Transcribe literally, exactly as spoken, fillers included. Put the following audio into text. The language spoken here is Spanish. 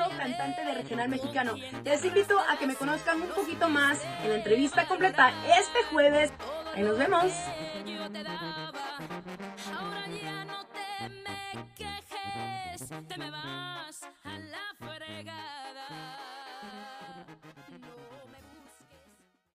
famoso cantante de regional mexicano. Les invito a que me conozcan un poquito más en la entrevista completa este jueves. Ahí nos vemos. Ahora ya no te me quejes, te me vas.